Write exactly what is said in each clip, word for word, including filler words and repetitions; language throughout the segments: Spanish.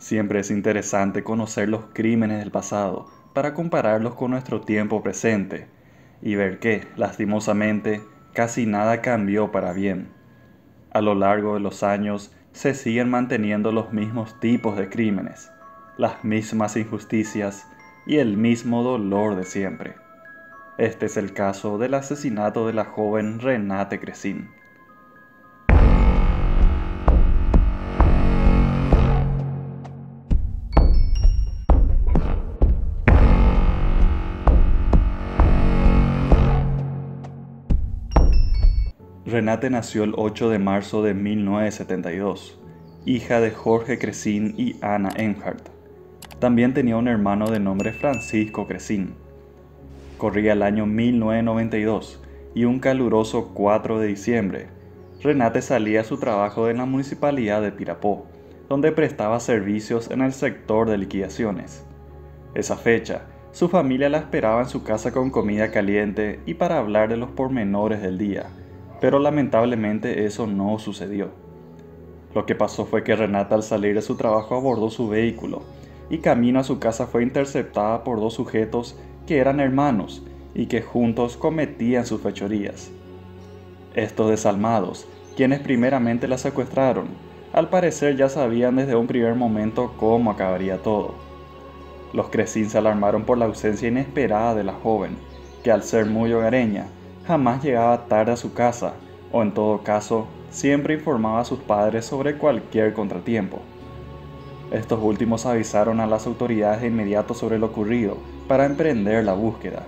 Siempre es interesante conocer los crímenes del pasado para compararlos con nuestro tiempo presente y ver que, lastimosamente, casi nada cambió para bien. A lo largo de los años se siguen manteniendo los mismos tipos de crímenes, las mismas injusticias y el mismo dolor de siempre. Este es el caso del asesinato de la joven Renate Crecin. Renate nació el ocho de marzo de mil novecientos setenta y dos, hija de Jorge Crecin y Ana Enhart. También tenía un hermano de nombre Francisco Crecin. Corría el año mil novecientos noventa y dos y un caluroso cuatro de diciembre, Renate salía a su trabajo en la municipalidad de Pirapó, donde prestaba servicios en el sector de liquidaciones. Esa fecha, su familia la esperaba en su casa con comida caliente y para hablar de los pormenores del día, pero lamentablemente eso no sucedió. Lo que pasó fue que Renata al salir de su trabajo abordó su vehículo y camino a su casa fue interceptada por dos sujetos que eran hermanos y que juntos cometían sus fechorías. Estos desalmados, quienes primeramente la secuestraron, al parecer ya sabían desde un primer momento cómo acabaría todo. Los Crecin se alarmaron por la ausencia inesperada de la joven, que al ser muy hogareña, jamás llegaba tarde a su casa, o en todo caso, siempre informaba a sus padres sobre cualquier contratiempo. Estos últimos avisaron a las autoridades de inmediato sobre lo ocurrido para emprender la búsqueda.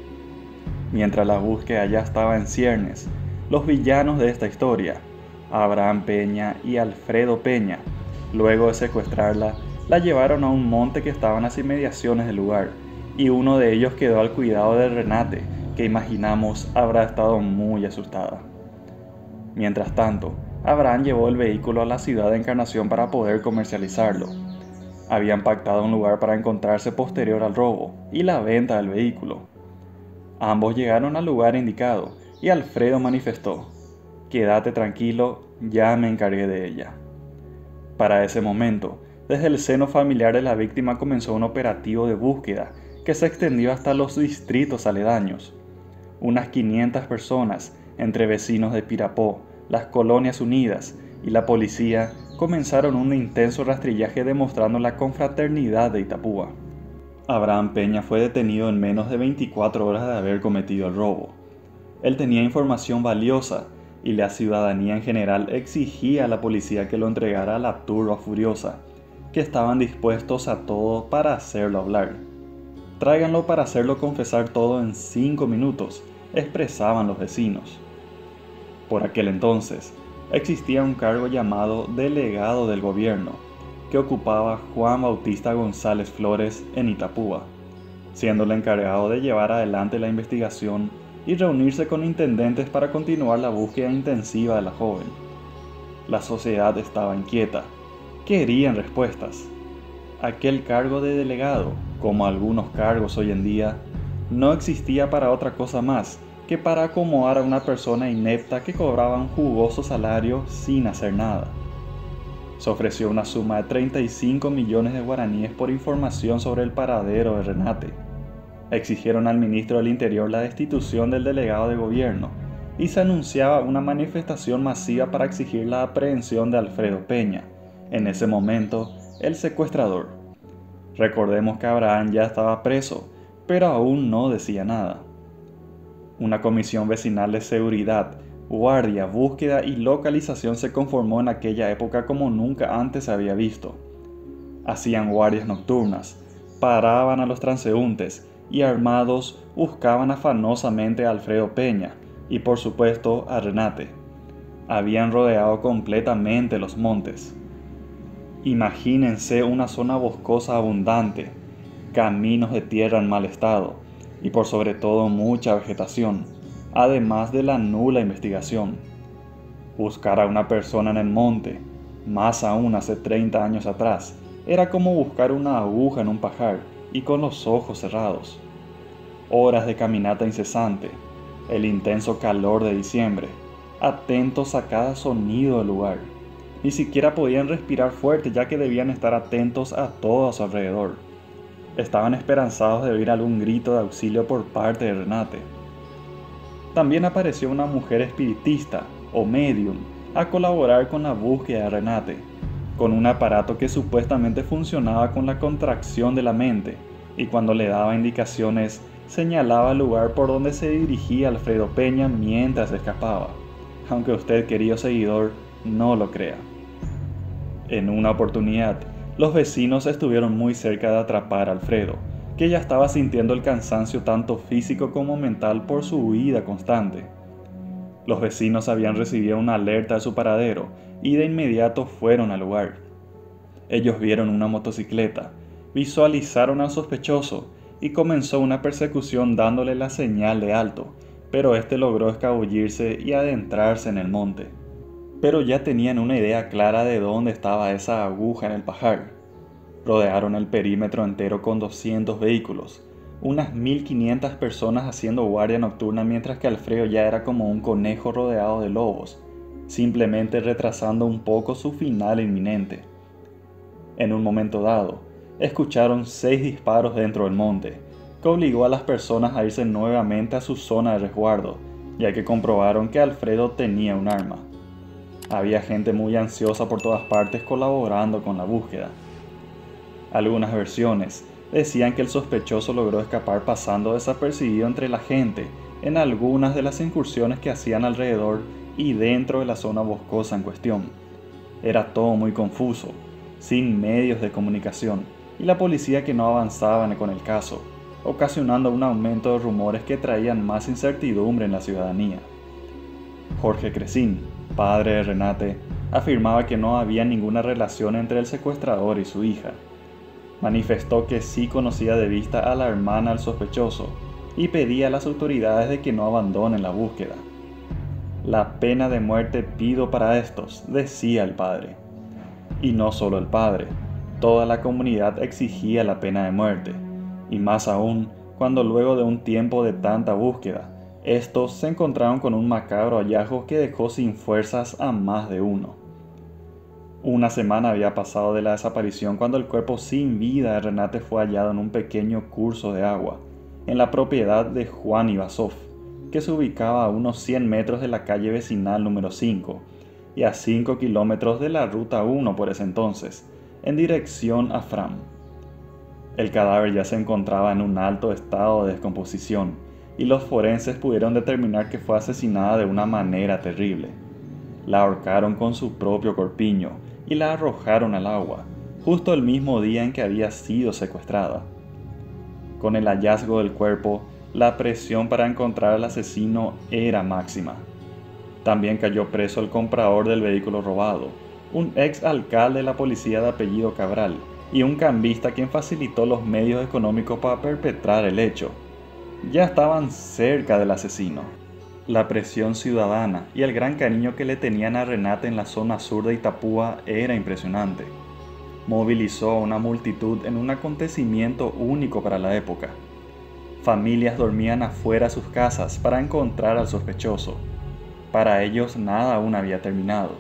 Mientras la búsqueda ya estaba en ciernes, los villanos de esta historia, Abraham Peña y Alfredo Peña, luego de secuestrarla, la llevaron a un monte que estaba en las inmediaciones del lugar, y uno de ellos quedó al cuidado de Renate, que imaginamos habrá estado muy asustada. Mientras tanto, Abraham llevó el vehículo a la ciudad de Encarnación para poder comercializarlo. Habían pactado un lugar para encontrarse posterior al robo y la venta del vehículo. Ambos llegaron al lugar indicado y Alfredo manifestó: «Quédate tranquilo, ya me encargué de ella». Para ese momento, desde el seno familiar de la víctima comenzó un operativo de búsqueda que se extendió hasta los distritos aledaños. Unas quinientas personas, entre vecinos de Pirapó, las Colonias Unidas y la policía, comenzaron un intenso rastrillaje demostrando la confraternidad de Itapúa. Abraham Peña fue detenido en menos de veinticuatro horas de haber cometido el robo. Él tenía información valiosa y la ciudadanía en general exigía a la policía que lo entregara a la turba furiosa, que estaban dispuestos a todo para hacerlo hablar. «Tráiganlo para hacerlo confesar todo en cinco minutos», expresaban los vecinos. Por aquel entonces, existía un cargo llamado delegado del gobierno, que ocupaba Juan Bautista González Flores en Itapúa, siendo el encargado de llevar adelante la investigación y reunirse con intendentes para continuar la búsqueda intensiva de la joven. La sociedad estaba inquieta, querían respuestas. Aquel cargo de delegado, como algunos cargos hoy en día, no existía para otra cosa más que para acomodar a una persona inepta que cobraba un jugoso salario sin hacer nada. Se ofreció una suma de treinta y cinco millones de guaraníes por información sobre el paradero de Renate. Exigieron al ministro del Interior la destitución del delegado de gobierno y se anunciaba una manifestación masiva para exigir la aprehensión de Alfredo Peña, en ese momento el secuestrador. Recordemos que Abraham ya estaba preso, pero aún no decía nada. Una comisión vecinal de seguridad, guardia, búsqueda y localización se conformó en aquella época como nunca antes se había visto. Hacían guardias nocturnas, paraban a los transeúntes y armados buscaban afanosamente a Alfredo Peña y por supuesto a Renate. Habían rodeado completamente los montes. Imagínense una zona boscosa abundante, caminos de tierra en mal estado y por sobre todo mucha vegetación, además de la nula investigación. Buscar a una persona en el monte, más aún hace treinta años atrás, era como buscar una aguja en un pajar y con los ojos cerrados. Horas de caminata incesante, el intenso calor de diciembre, atentos a cada sonido del lugar, Ni siquiera podían respirar fuerte ya que debían estar atentos a todo a su alrededor. Estaban esperanzados de oír algún grito de auxilio por parte de Renate. También apareció una mujer espiritista, o medium, a colaborar con la búsqueda de Renate, con un aparato que supuestamente funcionaba con la contracción de la mente, y cuando le daba indicaciones, señalaba el lugar por donde se dirigía Alfredo Peña mientras escapaba, aunque usted, querido seguidor, no lo crea. En una oportunidad, los vecinos estuvieron muy cerca de atrapar a Alfredo, que ya estaba sintiendo el cansancio tanto físico como mental por su huida constante. Los vecinos habían recibido una alerta de su paradero y de inmediato fueron al lugar. Ellos vieron una motocicleta, visualizaron al sospechoso y comenzó una persecución dándole la señal de alto, pero este logró escabullirse y adentrarse en el monte. Pero ya tenían una idea clara de dónde estaba esa aguja en el pajar. Rodearon el perímetro entero con doscientos vehículos, unas mil quinientas personas haciendo guardia nocturna mientras que Alfredo ya era como un conejo rodeado de lobos, simplemente retrasando un poco su final inminente. En un momento dado, escucharon seis disparos dentro del monte, que obligó a las personas a irse nuevamente a su zona de resguardo, ya que comprobaron que Alfredo tenía un arma. Había gente muy ansiosa por todas partes colaborando con la búsqueda. Algunas versiones decían que el sospechoso logró escapar pasando desapercibido entre la gente en algunas de las incursiones que hacían alrededor y dentro de la zona boscosa en cuestión. Era todo muy confuso, sin medios de comunicación, y la policía que no avanzaba con el caso, ocasionando un aumento de rumores que traían más incertidumbre en la ciudadanía. Jorge Crecín, padre de Renate, afirmaba que no había ninguna relación entre el secuestrador y su hija. Manifestó que sí conocía de vista a la hermana del sospechoso y pedía a las autoridades de que no abandonen la búsqueda. La pena de muerte pido para estos, decía el padre. Y no solo el padre, toda la comunidad exigía la pena de muerte, y más aún cuando luego de un tiempo de tanta búsqueda, estos se encontraron con un macabro hallazgo que dejó sin fuerzas a más de uno. Una semana había pasado de la desaparición cuando el cuerpo sin vida de Renate fue hallado en un pequeño curso de agua, en la propiedad de Juan Ivasov, que se ubicaba a unos cien metros de la calle vecinal número cinco y a cinco kilómetros de la ruta uno por ese entonces, en dirección a Fram. El cadáver ya se encontraba en un alto estado de descomposición, y los forenses pudieron determinar que fue asesinada de una manera terrible. La ahorcaron con su propio corpiño y la arrojaron al agua, justo el mismo día en que había sido secuestrada. Con el hallazgo del cuerpo, la presión para encontrar al asesino era máxima. También cayó preso el comprador del vehículo robado, un ex alcalde de la policía de apellido Cabral y un cambista quien facilitó los medios económicos para perpetrar el hecho. Ya estaban cerca del asesino. La presión ciudadana y el gran cariño que le tenían a Renate en la zona sur de Itapúa era impresionante. Movilizó a una multitud en un acontecimiento único para la época. Familias dormían afuera de sus casas para encontrar al sospechoso. Para ellos nada aún había terminado.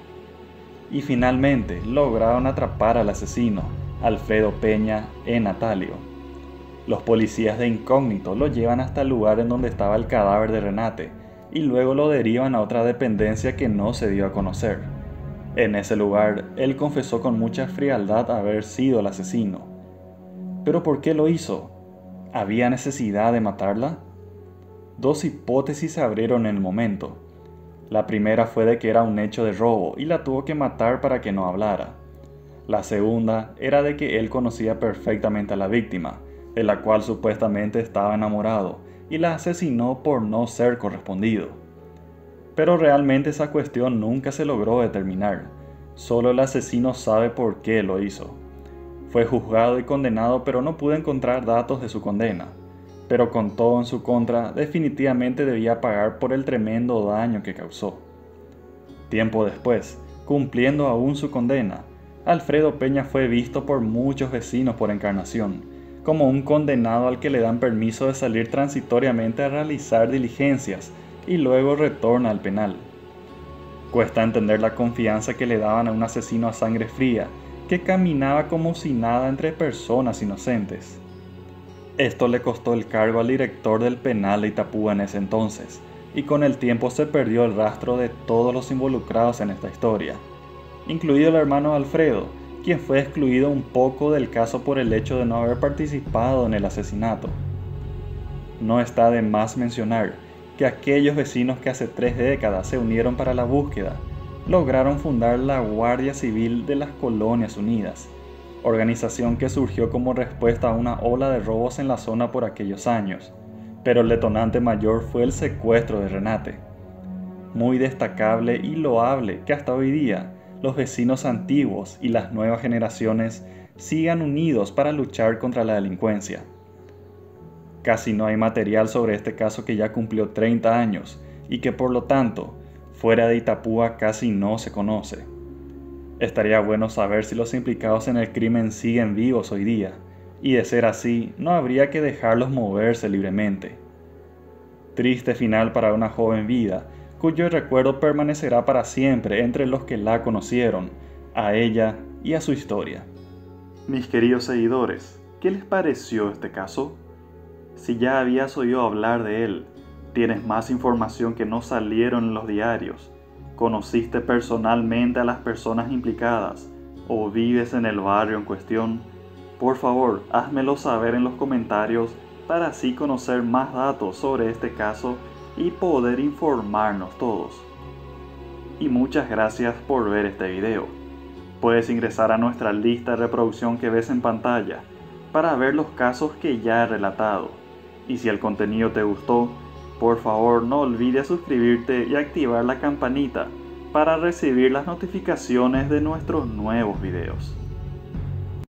Y finalmente lograron atrapar al asesino, Alfredo Peña, en Natalio. Los policías de incógnito lo llevan hasta el lugar en donde estaba el cadáver de Renate y luego lo derivan a otra dependencia que no se dio a conocer. En ese lugar, él confesó con mucha frialdad haber sido el asesino. ¿Pero por qué lo hizo? ¿Había necesidad de matarla? Dos hipótesis se abrieron en el momento. La primera fue de que era un hecho de robo y la tuvo que matar para que no hablara. La segunda era de que él conocía perfectamente a la víctima, de la cual supuestamente estaba enamorado, y la asesinó por no ser correspondido. Pero realmente esa cuestión nunca se logró determinar. Solo el asesino sabe por qué lo hizo. Fue juzgado y condenado, pero no pudo encontrar datos de su condena. Pero con todo en su contra, definitivamente debía pagar por el tremendo daño que causó. Tiempo después, cumpliendo aún su condena, Alfredo Peña fue visto por muchos vecinos por Encarnación, como un condenado al que le dan permiso de salir transitoriamente a realizar diligencias y luego retorna al penal. Cuesta entender la confianza que le daban a un asesino a sangre fría, que caminaba como si nada entre personas inocentes. Esto le costó el cargo al director del penal de Itapúa en ese entonces, y con el tiempo se perdió el rastro de todos los involucrados en esta historia, incluido el hermano Alfredo, quien fue excluido un poco del caso por el hecho de no haber participado en el asesinato. No está de más mencionar que aquellos vecinos que hace tres décadas se unieron para la búsqueda, lograron fundar la Guardia Civil de las Colonias Unidas, organización que surgió como respuesta a una ola de robos en la zona por aquellos años, pero el detonante mayor fue el secuestro de Renate. Muy destacable y loable que hasta hoy día los vecinos antiguos y las nuevas generaciones sigan unidos para luchar contra la delincuencia. Casi no hay material sobre este caso que ya cumplió treinta años y que por lo tanto, fuera de Itapúa casi no se conoce. Estaría bueno saber si los implicados en el crimen siguen vivos hoy día, y de ser así, no habría que dejarlos moverse libremente. Triste final para una joven vida, cuyo recuerdo permanecerá para siempre entre los que la conocieron, a ella y a su historia. Mis queridos seguidores, ¿qué les pareció este caso? Si ya habías oído hablar de él, tienes más información que no salieron en los diarios, conociste personalmente a las personas implicadas o vives en el barrio en cuestión, por favor, házmelo saber en los comentarios para así conocer más datos sobre este caso y poder informarnos todos. Y muchas gracias por ver este video. Puedes ingresar a nuestra lista de reproducción que ves en pantalla para ver los casos que ya he relatado. Y si el contenido te gustó, por favor no olvides suscribirte y activar la campanita para recibir las notificaciones de nuestros nuevos videos.